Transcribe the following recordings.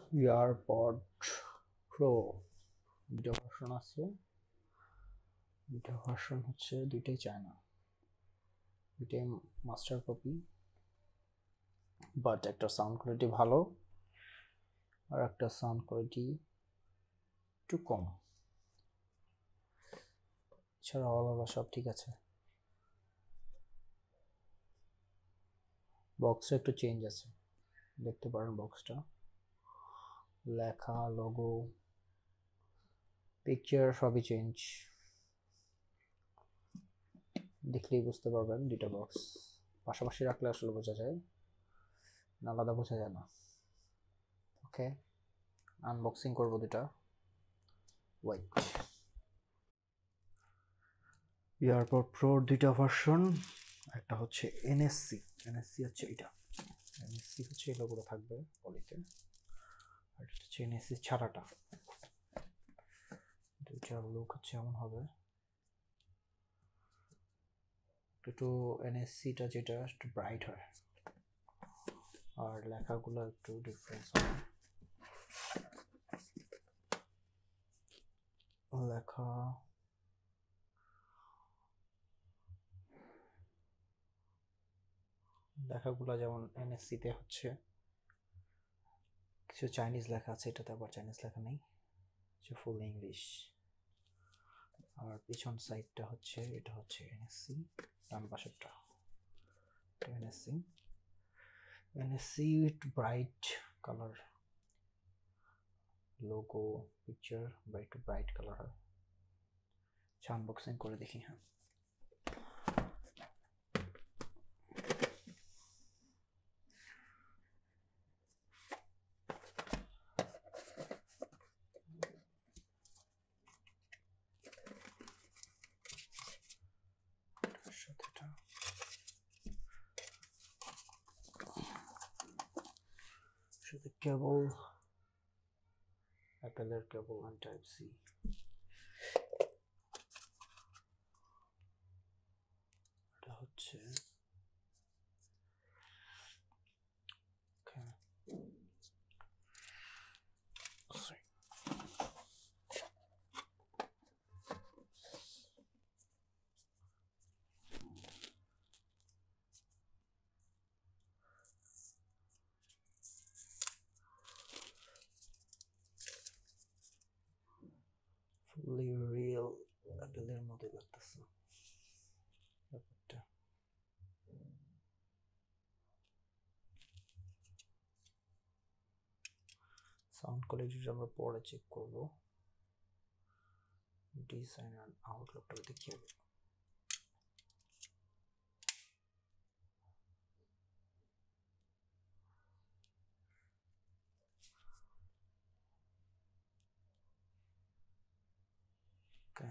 Airpod Pro দুটো version আছে। দুটো ভার্সন হচ্ছে দুইটাই চায়না, দুইটাই মাস্টার কপি, বাট একটা সাউন্ড কোয়ালিটি ভালো আর একটা সাউন্ড কোয়ালিটি একটু কম। এছাড়া অল ওভার সব ঠিক আছে। বক্সটা একটু চেঞ্জ আছে, দেখতে পারেন বক্সটা, লেখা, লোগো, পিকচার সবই চেঞ্জ, দেখলেই বুঝতে পারবেন। দুইটা বক্স পাশাপাশি রাখলে আসলে বোঝা যায় না, আলাদা বোঝা যায় না। ওকে, আনবক্সিং করবো দুটা। ওয়াইট এয়ারপড প্রোর দুইটা ভার্সন, একটা হচ্ছে এনএসসি হচ্ছে এটা, এনএসসি হচ্ছে এই লোগোটা থাকবে পলিতে, আর এটা হচ্ছে এনএসসি ছাড়াটা। দুইটার লুক হচ্ছে এমন হবে। একটু এনএসসিটা যেটা একটু ব্রাইট হয় আর লেখাগুলো একটু ডিফারেন্স হয়। লেখা লেখাগুলো যেমন এনএসসিতে হচ্ছে কিছু চাইনিজ লেখা আছে, এটাতে আবার চাইনিজ লেখা নেই, হচ্ছে ফুল ইংলিশ। আর পিছন সাইডটা হচ্ছে, এটা হচ্ছে এনএসসি, ডান পাশেরটা NSC. NSC with bright colour logo, picture bright colour হয়। আনবক্সিং করে দেখি। হ্যাঁ, সাথে কেবল, অ্যাপেলের কেবল অ্যান্ড টাইপ সি। এটা হচ্ছে ফুলি রিয়েল অ্যাপেলের মধ্যে লাগতেছে ব্যাপারটা। সাউন্ড কোয়ালিটিটা আমরা পরে চেক করব, ডিজাইন আর আউটলুকটা দেখি আগে। ওকে,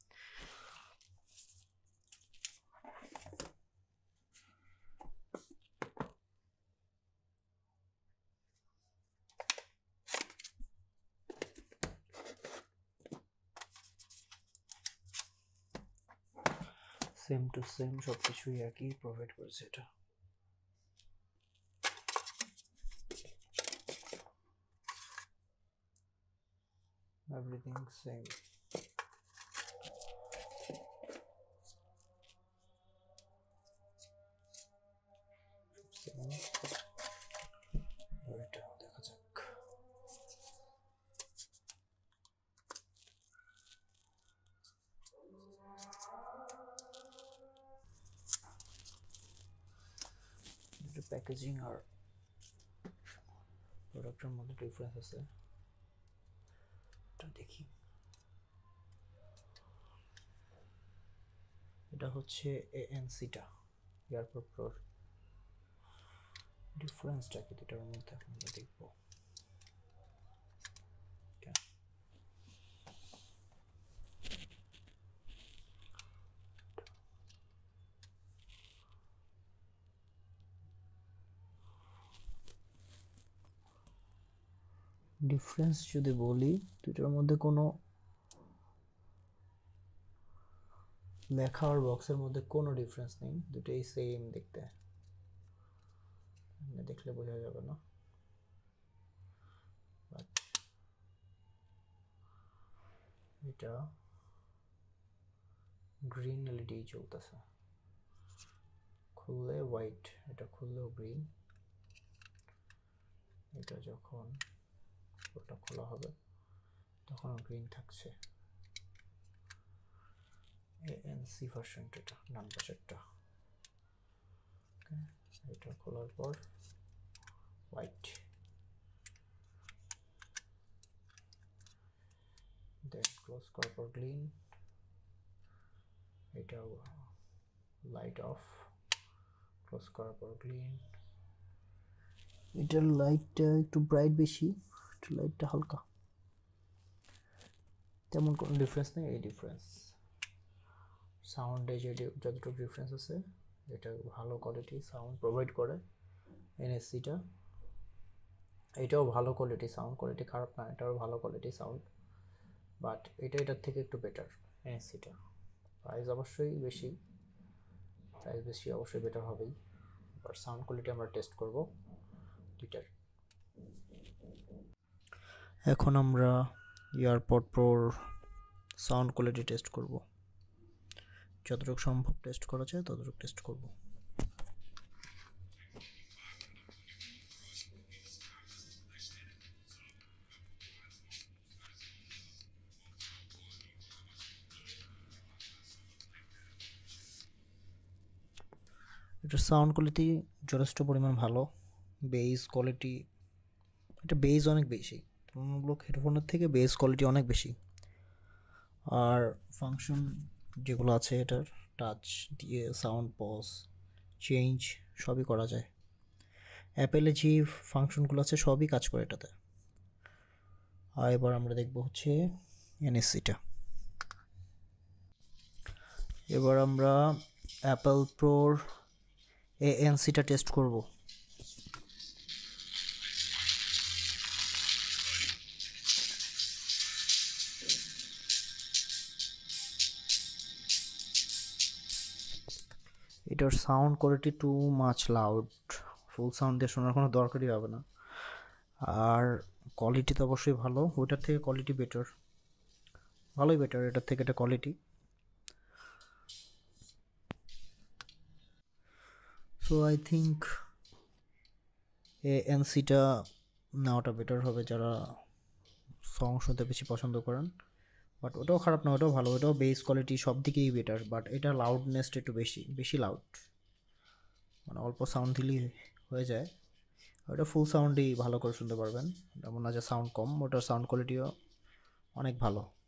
সেম টু সেম সবকিছুই একই প্রোভাইড করেছে এটা। Everything same. এটা দেখা যাক। প্যাকেজিং আর প্রোডাক্টের মধ্যে ডিফারেন্স আছে, এটা দেখি। এটা হচ্ছে এএনসিটা, এয়ারপড প্রোর। ডিফারেন্সটা কি দুটার মধ্যে আমরা দেখব। ডিফারেন্স যদি বলি, দুটার মধ্যে কোনো লেখা আর বক্সের মধ্যে কোনো ডিফারেন্স নেই, দুটোই সেম দেখতে, দেখলে বোঝা যাবে না। এটা গ্রিন এলইডি চলতেছে, খুললে হোয়াইট, এটা খুললেও গ্রিন, এটা যখন ওটা খোলা হবে তখন গ্রিন থাকছে। এএনসি ভার্সনটা, এটা ডান পাশেরটা। এটা খোলার পর হোয়াইট, দেন ক্লোজ করার পর গ্রিন, এটা লাইট অফ, ক্লোজ করার পর গ্রিন। এটার লাইটটা একটু ব্রাইট বেশি, একটু লাইটটা হালকা, তেমন কোনো ডিফারেন্স নেই। এই ডিফারেন্স সাউন্ডে যে যতটুকু ডিফারেন্স আছে, এটা ভালো কোয়ালিটি সাউন্ড প্রোভাইড করে এনএসসিটা। এটাও ভালো কোয়ালিটি সাউন্ড, কোয়ালিটি খারাপ না, এটাও ভালো কোয়ালিটি সাউন্ড, বাট এটার থেকে একটু বেটার এনএসসিটা। প্রাইস অবশ্যই বেশি, অবশ্যই বেটার হবেই, বাট সাউন্ড কোয়ালিটি আমরা টেস্ট করব দুইটার। এখন আমরা এয়ারপড প্রোর সাউন্ড কোয়ালিটি টেস্ট করব, যতটুকু সম্ভব টেস্ট করা যায় ততটুকু টেস্ট করব। এটার সাউন্ড কোয়ালিটি যথেষ্ট পরিমাণ ভালো, বেস কোয়ালিটি, এটা বেস অনেক বেশি, অন্যগুলো হেডফোনের থেকে বেস কোয়ালিটি অনেক বেশি। আর ফাংশন যেগুলো আছে এটার, টাচ দিয়ে সাউন্ড পজ চেঞ্জ সবই করা যায়। অ্যাপেলে যে ফাংশনগুলো আছে সবই কাজ করে এটাতে। আর এবার আমরা দেখব হচ্ছে এনএসসিটা। এবার আমরা অ্যাপল প্রোর এএনসিটা টেস্ট করব। এটার sound quality too much loud, full sound দিয়ে শোনার কোনো দরকারই হবে না। আর কোয়ালিটি তো অবশ্যই ভালো, ওইটার থেকে কোয়ালিটি বেটার, ভালোই বেটার এটার থেকে, এটা কোয়ালিটি। সো আই থিঙ্ক এএনসিটা নেওয়াটা বেটার হবে যারা সং শুনতে বেশি পছন্দ করেন। বাট ওটাও খারাপ না, ওটাও ভালো, ওটাও বেস কোয়ালিটি সব দিকেই বেটার, বাট এটা লাউডনেসটা একটু বেশি লাউড, মানে অল্প সাউন্ড দিলেই হয়ে যায়। ওটা ফুল সাউন্ডই ভালো করে শুনতে পারবেন, এমন না যে সাউন্ড কম, ওটার সাউন্ড কোয়ালিটিও অনেক ভালো।